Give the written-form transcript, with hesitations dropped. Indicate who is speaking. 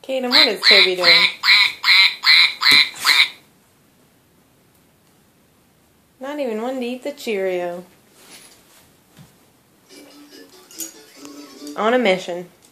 Speaker 1: Kaden, what is Toby doing? Not even one to eat the Cheerio. On a mission.